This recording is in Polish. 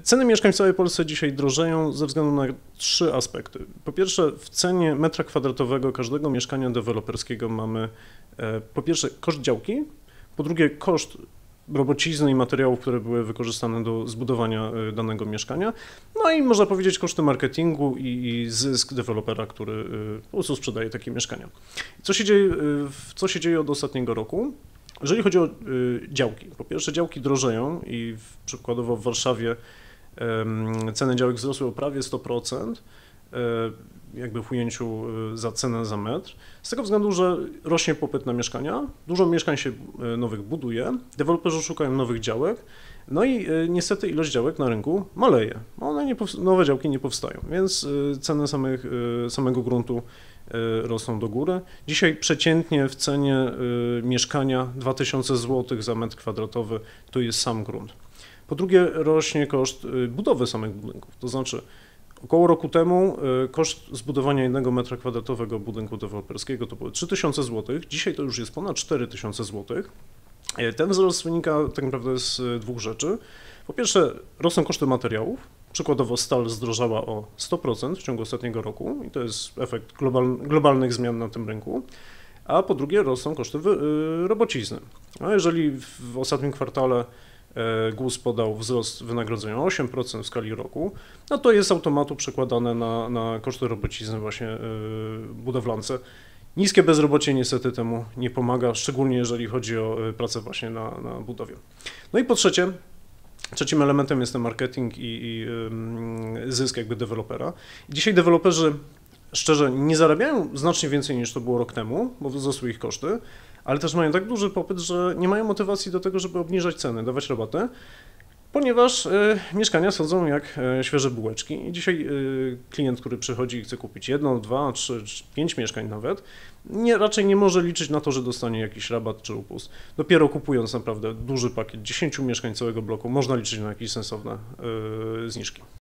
Ceny mieszkań w całej Polsce dzisiaj drożeją ze względu na trzy aspekty. Po pierwsze, w cenie metra kwadratowego każdego mieszkania deweloperskiego mamy po pierwsze koszt działki, po drugie koszt robocizny i materiałów, które były wykorzystane do zbudowania danego mieszkania, no i można powiedzieć koszty marketingu i zysk dewelopera, który po prostu sprzedaje takie mieszkania. Co się dzieje od ostatniego roku? Jeżeli chodzi o działki, po pierwsze działki drożeją i przykładowo w Warszawie ceny działek wzrosły o prawie 100%, jakby w ujęciu za cenę za metr, z tego względu, że rośnie popyt na mieszkania, dużo mieszkań się nowych buduje, deweloperzy szukają nowych działek, no i niestety ilość działek na rynku maleje. Nowe działki nie powstają, więc ceny samego gruntu rosną do góry. Dzisiaj przeciętnie w cenie mieszkania 2000 zł za metr kwadratowy to jest sam grunt. Po drugie rośnie koszt budowy samych budynków, to znaczy około roku temu koszt zbudowania 1 metra kwadratowego budynku deweloperskiego to były 3000 zł, dzisiaj to już jest ponad 4000 zł. Ten wzrost wynika tak naprawdę z dwóch rzeczy. Po pierwsze rosną koszty materiałów, przykładowo stal zdrożała o 100% w ciągu ostatniego roku i to jest efekt globalnych zmian na tym rynku, a po drugie rosną koszty robocizny. A jeżeli w ostatnim kwartale GUS podał wzrost wynagrodzenia o 8% w skali roku, no to jest z automatu przekładane na koszty robocizny właśnie budowlance. Niskie bezrobocie niestety temu nie pomaga, szczególnie jeżeli chodzi o pracę właśnie na budowie. No i po trzecie, trzecim elementem jest ten marketing i zysk jakby dewelopera. Dzisiaj deweloperzy szczerze nie zarabiają znacznie więcej niż to było rok temu, bo wzrosły ich koszty, ale też mają tak duży popyt, że nie mają motywacji do tego, żeby obniżać ceny, dawać rabaty, ponieważ mieszkania schodzą jak świeże bułeczki i dzisiaj klient, który przychodzi i chce kupić 1, 2, 3, 5 mieszkań nawet, raczej nie może liczyć na to, że dostanie jakiś rabat czy upust. Dopiero kupując naprawdę duży pakiet 10 mieszkań całego bloku można liczyć na jakieś sensowne zniżki.